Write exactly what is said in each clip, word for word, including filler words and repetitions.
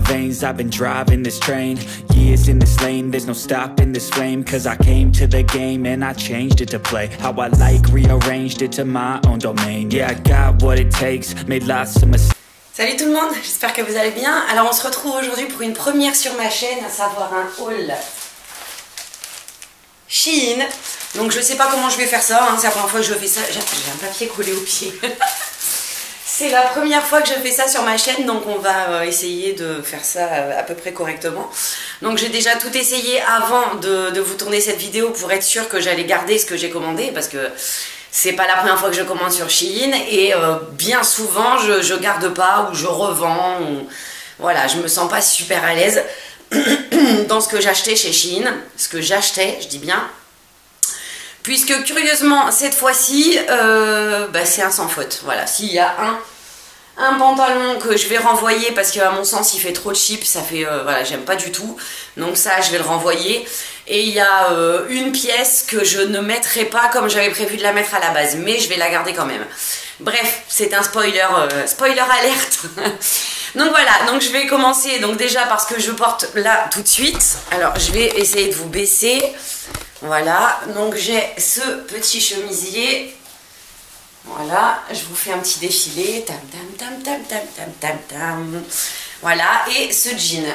veins, I've been driving this train. Years in this lane, there's no stopping this flame. Cause I came to the game and I changed it to play how I like, rearranged it to my own domain. Yeah, I got what it takes, made lots of mistakes. Salut tout le monde, j'espère que vous allez bien. Alors on se retrouve aujourd'hui pour une première sur ma chaîne, à savoir un haul Shein. Donc je sais pas comment je vais faire ça, hein. C'est la première fois que je fais ça. J'ai un papier collé au pied. C'est la première fois que je fais ça sur ma chaîne, donc on va euh, essayer de faire ça euh, à peu près correctement. Donc j'ai déjà tout essayé avant de, de vous tourner cette vidéo pour être sûre que j'allais garder ce que j'ai commandé, parce que c'est pas la première fois que je commande sur Shein et euh, bien souvent je, je garde pas ou je revends. Ou, voilà, je me sens pas super à l'aise dans ce que j'achetais chez Shein, ce que j'achetais, je dis bien. Puisque curieusement, cette fois-ci, euh, bah, c'est un sans faute. Voilà, s'il y a un, un pantalon que je vais renvoyer parce qu'à mon sens, il fait trop cheap, ça fait, euh, voilà, j'aime pas du tout. Donc ça, je vais le renvoyer. Et il y a euh, une pièce que je ne mettrai pas comme j'avais prévu de la mettre à la base, mais je vais la garder quand même. Bref, c'est un spoiler, euh, spoiler alerte. Donc voilà, donc je vais commencer donc déjà parce que je porte là tout de suite. Alors je vais essayer de vous baisser. Voilà, donc j'ai ce petit chemisier. Voilà, je vous fais un petit défilé. Tam tam tam tam tam tam tam tam. Voilà, et ce jean.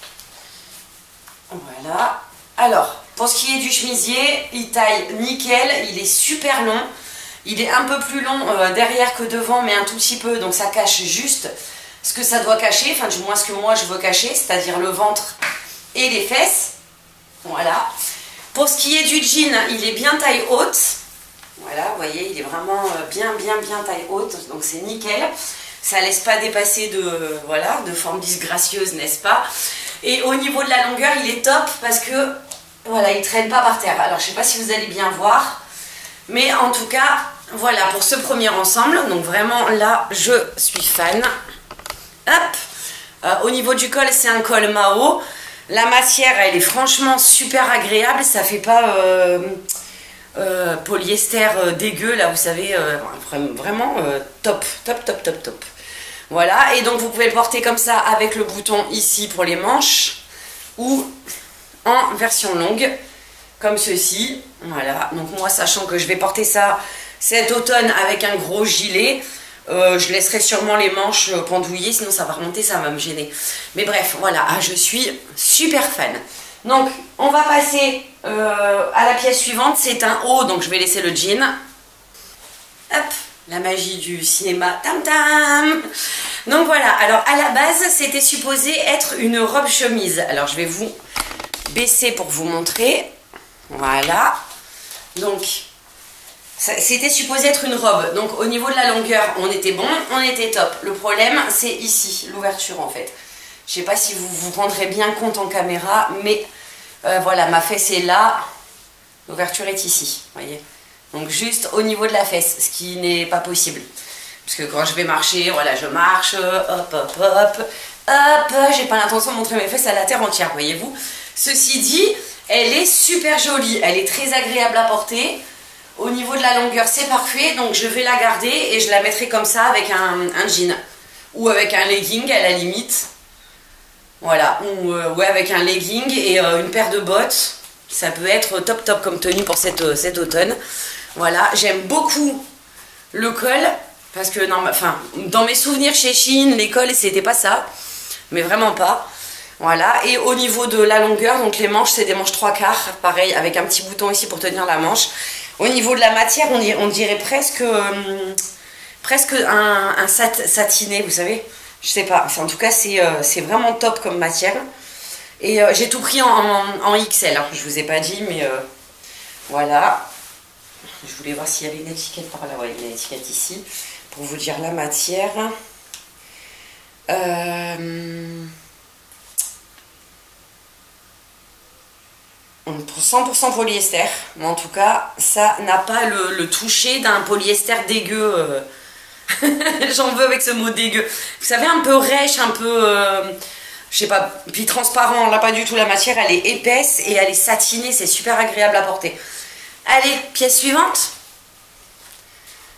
Voilà. Alors, pour ce qui est du chemisier, il taille nickel, il est super long. Il est un peu plus long euh, derrière que devant, mais un tout petit peu, donc ça cache juste ce que ça doit cacher, enfin du moins ce que moi je veux cacher, c'est-à-dire le ventre et les fesses. Voilà. Pour ce qui est du jean, il est bien taille haute. Voilà, vous voyez, il est vraiment bien, bien, bien taille haute, donc c'est nickel. Ça laisse pas dépasser de, voilà, de forme disgracieuse, n'est-ce pas? Et au niveau de la longueur, il est top parce que, voilà, il traîne pas par terre. Alors, je sais pas si vous allez bien voir, mais en tout cas, voilà, pour ce premier ensemble, donc vraiment, là, je suis fan. Hop, euh, au niveau du col, c'est un col Mao. La matière, elle est franchement super agréable. Ça fait pas euh, euh, polyester euh, dégueu, là, vous savez, euh, vraiment euh, top, top, top, top, top. Voilà, et donc vous pouvez le porter comme ça avec le bouton ici pour les manches ou en version longue, comme ceci. Voilà, donc moi, sachant que je vais porter ça cet automne avec un gros gilet, Euh, je laisserai sûrement les manches pendouillées, sinon ça va remonter, ça va me gêner. Mais bref, voilà, ah, je suis super fan. Donc, on va passer euh, à la pièce suivante. C'est un haut, donc je vais laisser le jean. Hop, la magie du cinéma, tam tam. Donc voilà, alors à la base, c'était supposé être une robe chemise. Alors je vais vous baisser pour vous montrer. Voilà. Donc, c'était supposé être une robe, donc au niveau de la longueur, on était bon, on était top. Le problème, c'est ici, l'ouverture en fait. Je sais pas si vous vous rendrez bien compte en caméra, mais euh, voilà, ma fesse est là, l'ouverture est ici, voyez. Donc juste au niveau de la fesse, ce qui n'est pas possible. Parce que quand je vais marcher, voilà, je marche, hop, hop, hop, hop, j'ai pas l'intention de montrer mes fesses à la terre entière, voyez-vous. Ceci dit, elle est super jolie, elle est très agréable à porter. Au niveau de la longueur, c'est parfait, donc je vais la garder et je la mettrai comme ça avec un, un jean. Ou avec un legging à la limite. Voilà, ou euh, ouais, avec un legging et euh, une paire de bottes. Ça peut être top top comme tenue pour cette, euh, cet automne. Voilà, j'aime beaucoup le col. Parce que non, enfin, dans mes souvenirs chez Shein, les cols, c'était pas ça. Mais vraiment pas. Voilà, et au niveau de la longueur, donc les manches, c'est des manches trois quarts. Pareil, avec un petit bouton ici pour tenir la manche. Au niveau de la matière, on dirait, on dirait presque, euh, presque un, un sat, satiné, vous savez. Je sais pas, enfin, en tout cas, c'est euh, vraiment top comme matière. Et euh, j'ai tout pris en, en, en X L, hein. Je vous ai pas dit, mais euh, voilà. Je voulais voir s'il y avait une étiquette par là. Ouais, il y a une étiquette ici, pour vous dire la matière. Euh... cent pour cent polyester, mais en tout cas, ça n'a pas le, le toucher d'un polyester dégueu. Euh... J'en veux avec ce mot dégueu. Vous savez, un peu rêche, un peu, euh... je sais pas, puis transparent. Là, pas du tout. La matière, elle est épaisse et elle est satinée. C'est super agréable à porter. Allez, pièce suivante.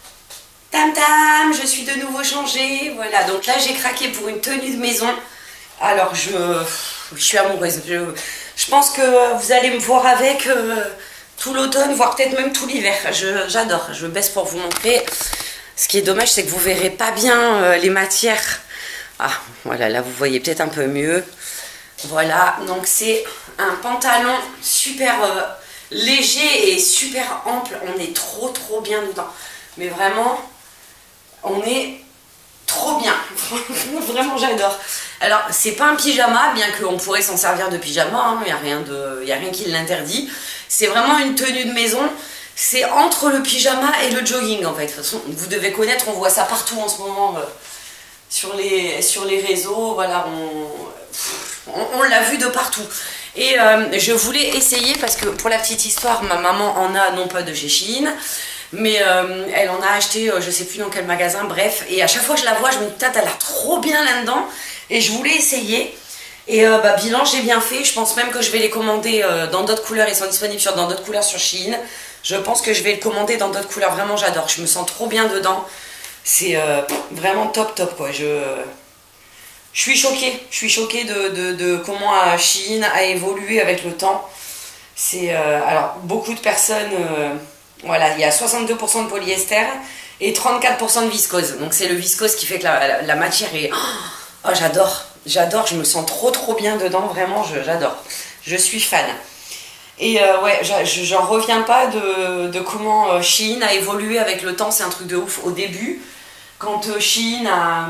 Tam tam, je suis de nouveau changée. Voilà, donc là, j'ai craqué pour une tenue de maison Alors, je, je suis amoureuse. Je, je pense que vous allez me voir avec euh, tout l'automne, voire peut-être même tout l'hiver. J'adore. Je, je baisse pour vous montrer. Ce qui est dommage, c'est que vous verrez pas bien euh, les matières. Ah, voilà, là, vous voyez peut-être un peu mieux. Voilà, donc c'est un pantalon super euh, léger et super ample. On est trop, trop bien dedans. Mais vraiment, on est trop bien. Vraiment, j'adore. Alors, c'est pas un pyjama, bien qu'on pourrait s'en servir de pyjama. Il hein, n'y a, a rien qui l'interdit. C'est vraiment une tenue de maison. C'est entre le pyjama et le jogging, en fait. De toute façon, vous devez connaître, on voit ça partout en ce moment euh, sur, les, sur les réseaux. Voilà, on, on, on l'a vu de partout. Et euh, je voulais essayer, parce que pour la petite histoire, ma maman en a, non pas de chez Shein, mais euh, elle en a acheté, euh, je sais plus dans quel magasin, bref. Et à chaque fois que je la vois, je me dis, putain, elle a l'air trop bien là-dedans. Et je voulais essayer. Et euh, bah, bilan, j'ai bien fait. Je pense même que je vais les commander euh, dans d'autres couleurs. Ils sont disponibles sur, dans d'autres couleurs sur Shein. Je pense que je vais le commander dans d'autres couleurs. Vraiment, j'adore. Je me sens trop bien dedans. C'est euh, vraiment top, top, quoi. Je, je suis choquée. Je suis choquée de, de, de comment Shein a évolué avec le temps. C'est euh, alors, beaucoup de personnes... Euh, Voilà, il y a soixante-deux pour cent de polyester et trente-quatre pour cent de viscose. Donc c'est le viscose qui fait que la, la, la matière est... Oh, j'adore, j'adore, je me sens trop trop bien dedans, vraiment, j'adore. Je, je suis fan. Et euh, ouais, j'en reviens pas de, de comment euh, Shein a évolué avec le temps, c'est un truc de ouf. Au début, quand euh, Shein a,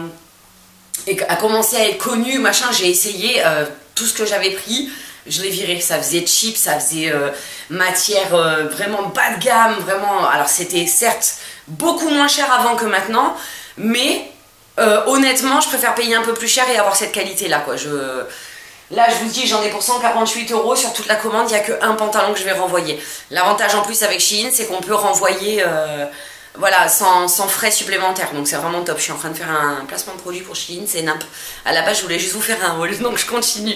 a commencé à être connu, machin, j'ai essayé euh, tout ce que j'avais pris. Je l'ai viré, ça faisait cheap, ça faisait euh, matière euh, vraiment bas de gamme, vraiment... Alors c'était certes beaucoup moins cher avant que maintenant, mais euh, honnêtement, je préfère payer un peu plus cher et avoir cette qualité-là, quoi. Je... Là, je vous dis, j'en ai pour cent quarante-huit euros sur toute la commande, il n'y a qu'un pantalon que je vais renvoyer. L'avantage en plus avec Shein, c'est qu'on peut renvoyer euh, voilà, sans, sans frais supplémentaires, donc c'est vraiment top. Je suis en train de faire un placement de produit pour Shein, c'est nimp. À la base, je voulais juste vous faire un haul, donc je continue.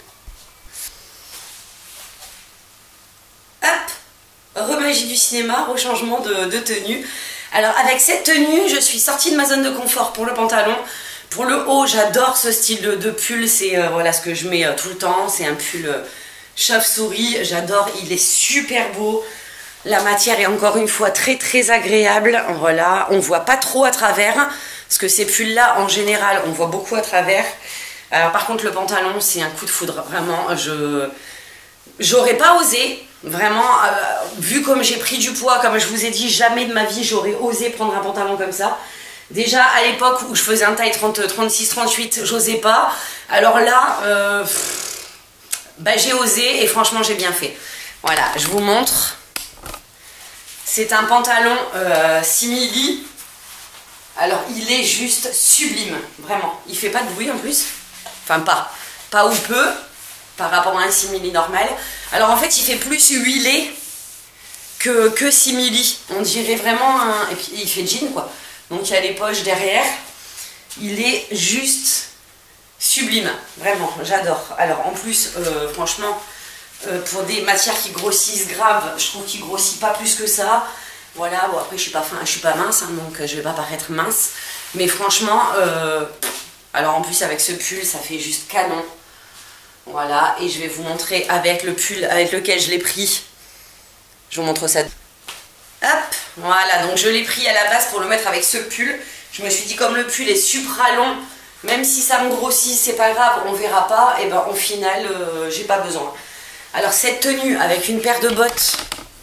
Hop, remagie du cinéma, rechangement de, de tenue. Alors avec cette tenue, je suis sortie de ma zone de confort pour le pantalon. Pour le haut, j'adore ce style de, de pull, c'est euh, voilà ce que je mets euh, tout le temps. C'est un pull euh, chauve-souris, j'adore, il est super beau. La matière est encore une fois très très agréable. Voilà, on voit pas trop à travers, parce que ces pulls là en général, on voit beaucoup à travers. Alors par contre le pantalon, c'est un coup de foudre, vraiment, je... J'aurais pas osé, vraiment, euh, vu comme j'ai pris du poids, comme je vous ai dit, jamais de ma vie j'aurais osé prendre un pantalon comme ça. Déjà à l'époque où je faisais un taille trente, trente-six, trente-huit, j'osais pas. Alors là, euh, bah, j'ai osé et franchement j'ai bien fait. Voilà, je vous montre. C'est un pantalon euh, simili. Alors il est juste sublime, vraiment. Il fait pas de bruit en plus. Enfin pas, pas ou peu. Par rapport à un simili normal. Alors en fait il fait plus huilé que, que simili. On dirait vraiment un... Et puis il fait jean quoi. Donc il y a les poches derrière. Il est juste sublime. Vraiment, j'adore. Alors en plus, euh, franchement, euh, pour des matières qui grossissent grave, je trouve qu'il grossit pas plus que ça. Voilà, bon après je suis pas, fin, je suis pas mince, hein, donc je vais pas paraître mince. Mais franchement, euh, alors en plus avec ce pull, ça fait juste canon. Voilà, et je vais vous montrer avec le pull avec lequel je l'ai pris. Je vous montre ça. Hop, voilà, donc je l'ai pris à la base pour le mettre avec ce pull. Je me suis dit, comme le pull est supra long, même si ça me grossit, c'est pas grave, on verra pas. Et ben au final, euh, j'ai pas besoin. Alors cette tenue avec une paire de bottes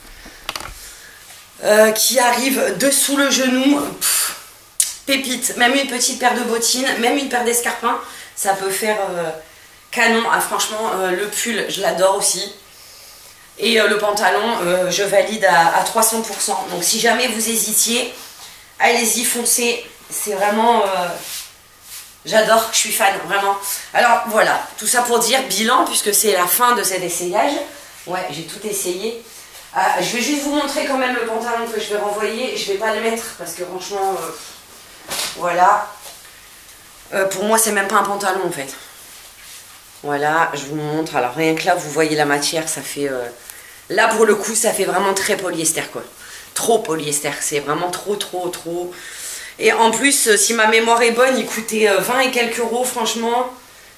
euh, qui arrive dessous le genou, pff, pépite. Même une petite paire de bottines, même une paire d'escarpins, ça peut faire... Euh, canon, ah, franchement euh, le pull je l'adore aussi et euh, le pantalon euh, je valide à, à trois cents pour cent. Donc si jamais vous hésitiez, allez-y, foncez, c'est vraiment euh, j'adore, je suis fan vraiment. Alors voilà, tout ça pour dire bilan puisque c'est la fin de cet essayage. Ouais, j'ai tout essayé. Euh, je vais juste vous montrer quand même le pantalon que je vais renvoyer. Je vais pas le mettre parce que franchement euh, voilà, euh, pour moi c'est même pas un pantalon en fait. Voilà, je vous montre. Alors rien que là, vous voyez la matière, ça fait... Euh... Là, pour le coup, ça fait vraiment très polyester, quoi. Trop polyester, c'est vraiment trop, trop, trop... Et en plus, si ma mémoire est bonne, il coûtait vingt et quelques euros, franchement.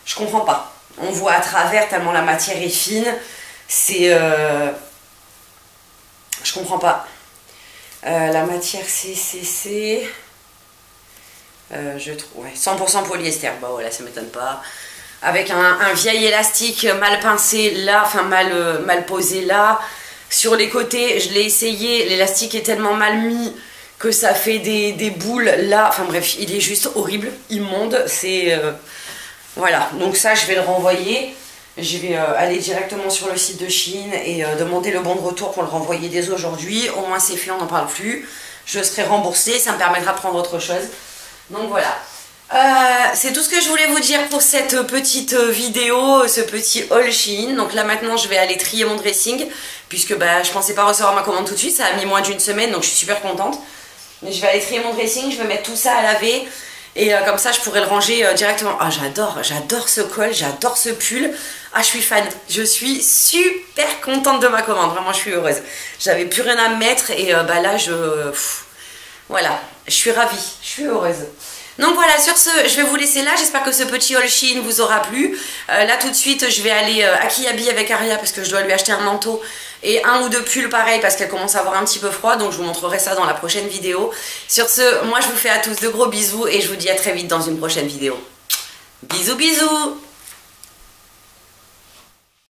Je comprends pas. On voit à travers tellement la matière est fine. C'est... Euh... Je comprends pas. Euh, la matière c'est... c'est... Euh, je trouve... Ouais, cent pour cent polyester. Bah voilà, ça m'étonne pas. Avec un, un vieil élastique mal pincé là, enfin mal, euh, mal posé là. Sur les côtés, je l'ai essayé, l'élastique est tellement mal mis que ça fait des, des boules là. Enfin bref, il est juste horrible, immonde. C'est... Euh... Voilà, donc ça je vais le renvoyer. Je vais euh, aller directement sur le site de Shein et euh, demander le bon de retour pour le renvoyer dès aujourd'hui. Au moins c'est fait, on n'en parle plus. Je serai remboursée, ça me permettra de prendre autre chose. Donc voilà. Euh, c'est tout ce que je voulais vous dire pour cette petite vidéo, ce petit haul Shein. Donc là maintenant je vais aller trier mon dressing puisque bah, je pensais pas recevoir ma commande tout de suite, ça a mis moins d'une semaine donc je suis super contente. Mais je vais aller trier mon dressing, je vais mettre tout ça à laver et euh, comme ça je pourrai le ranger euh, directement. Ah j'adore, j'adore ce col, j'adore ce pull. Ah je suis fan, je suis super contente de ma commande, vraiment je suis heureuse. J'avais plus rien à me mettre et euh, bah là je... Pff, voilà, je suis ravie, je suis heureuse. Donc voilà, sur ce, je vais vous laisser là. J'espère que ce petit haul Shein vous aura plu. Euh, là tout de suite, je vais aller euh, à Kiabi avec Aria parce que je dois lui acheter un manteau et un ou deux pulls pareil parce qu'elle commence à avoir un petit peu froid. Donc je vous montrerai ça dans la prochaine vidéo. Sur ce, moi je vous fais à tous de gros bisous et je vous dis à très vite dans une prochaine vidéo. Bisous bisous.